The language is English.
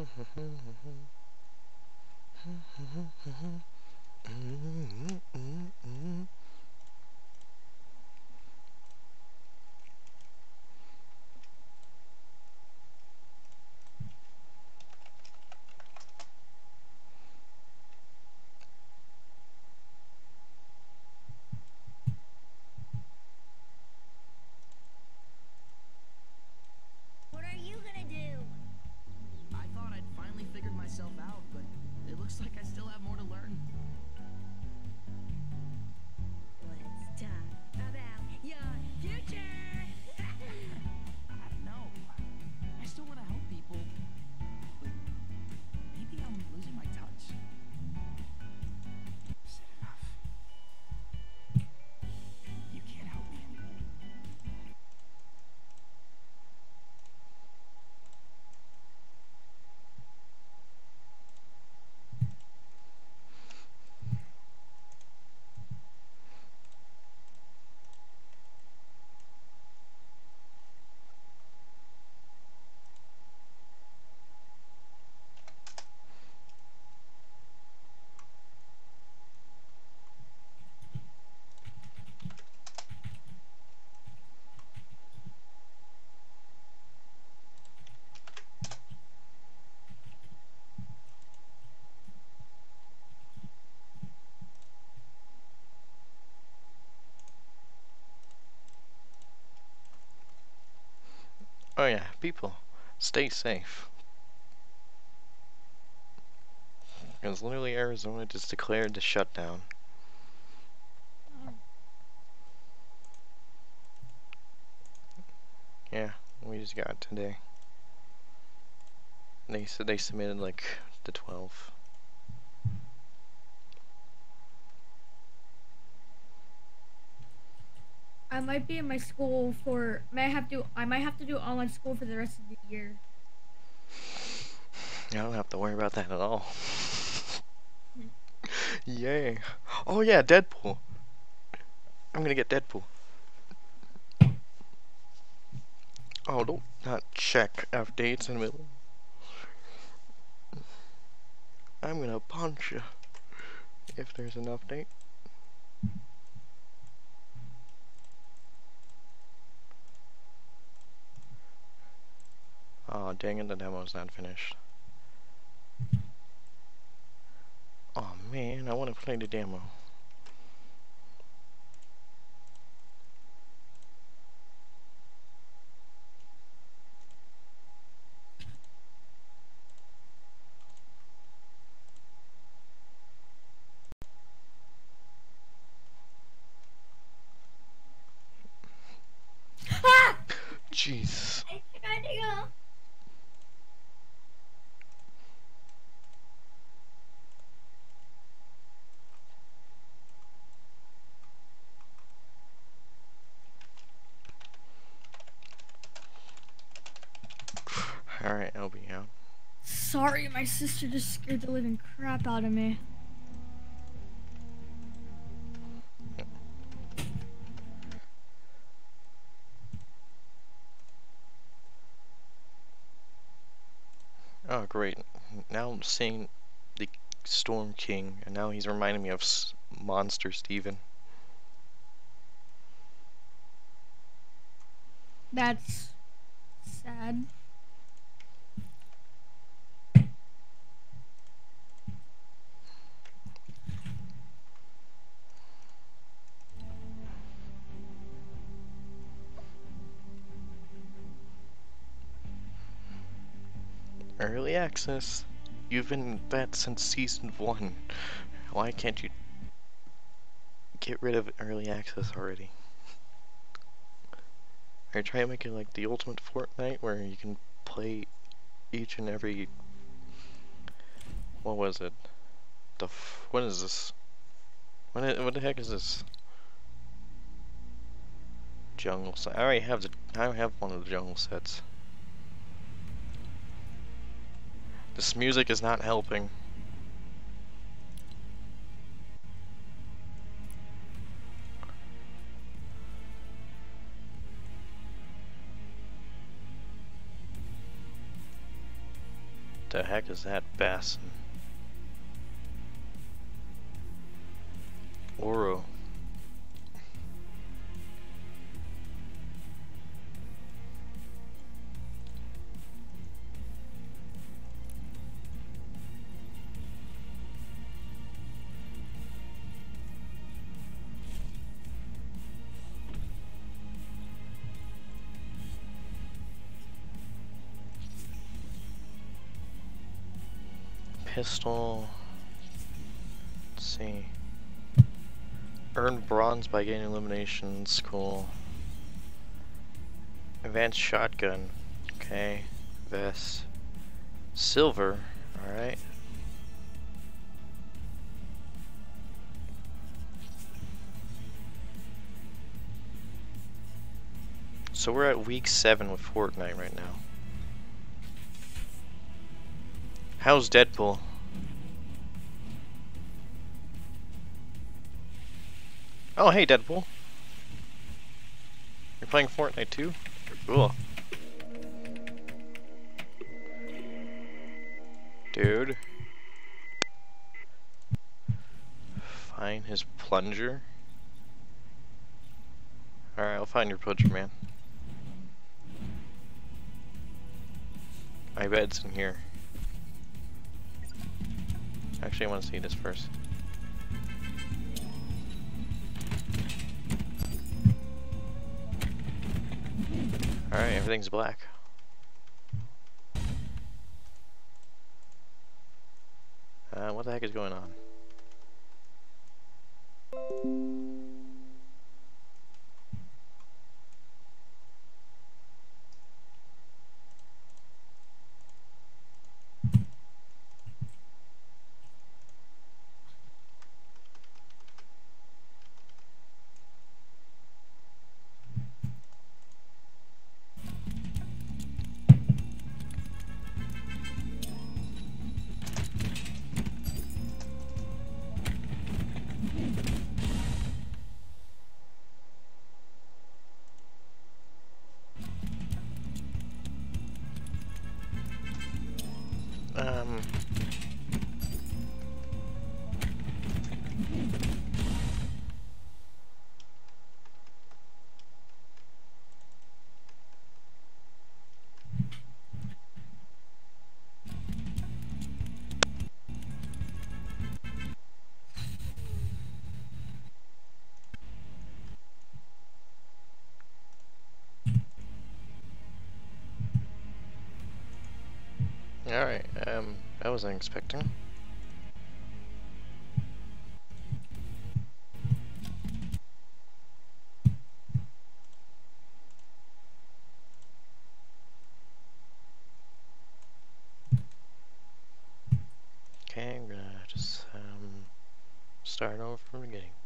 What are you gonna do? I thought I'd finally figured myself out, but it looks like I still have more to learn. Let's talk about your future. I don't know. I still want to help people, but maybe I'm losing my touch. I've said enough. You can't help me anymore. Oh yeah, people, stay safe. Because literally Arizona just declared the shutdown. Yeah, we just got it today. They said they submitted like the 12th. I might be in my school for I might have to do online school for the rest of the year. I don't have to worry about that at all. Yay. Oh yeah, Deadpool. I'm gonna get Deadpool. Oh, don't not check updates in the middle. I'm gonna punch you if there's an update. Oh dang it, the demo's not finished. Oh man, I wanna play the demo. Ah! Jeez. I tried to go. Alright, I'll be out. Sorry, my sister just scared the living crap out of me. Oh great, now I'm seeing the Storm King, and now he's reminding me of Monster Steven. That's sad. Early access. You've been that since season 1. Why can't you get rid of early access already? Are you trying to make it like the ultimate Fortnite where you can play each and every... What was it? What is this? What the heck is this? Jungle set. I already have I have one of the jungle sets. This music is not helping. The heck is that bassin? Oro. Pistol. Let's see. Earn bronze by gaining eliminations. Cool. Advanced shotgun. Okay. Vest. Silver. Alright. So we're at week 7 with Fortnite right now. How's Deadpool? Oh, hey Deadpool. You're playing Fortnite too? Cool. Dude. Find his plunger. Alright, I'll find your plunger, man. I bet it's in here. Actually, I want to see this first. Alright, everything's black. What the heck is going on? Alright, I wasn't expecting. Okay, I'm gonna just start over from the beginning.